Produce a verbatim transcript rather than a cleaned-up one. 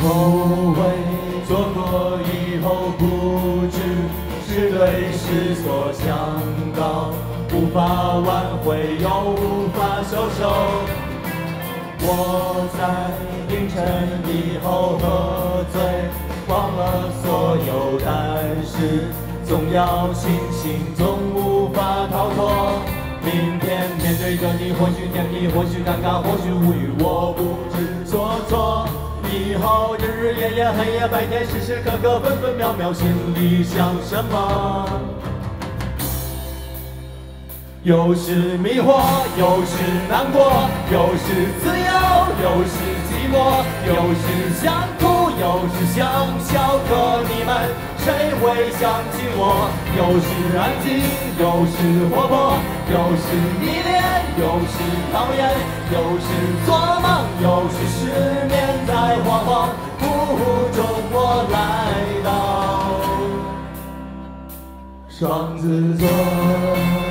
后悔做过以后不知是对是错，想到无法挽回又无法收手。我在凌晨以后喝醉，忘了所有，但是总要清醒，总无法逃脱。明天面对着你，或许甜蜜，或许尴尬，或许无语，我不知所措。以后日日夜夜，黑夜白天，时时刻刻，分分秒秒，心里想什么？有时迷惑，有时难过，有时自由，有时寂寞，有时想哭，有时想笑。可你们谁会想起我？有时安静，有时活泼，有时迷恋，有时讨厌，有时做梦，有时失眠，在惶惶不悟中，我来到双子座。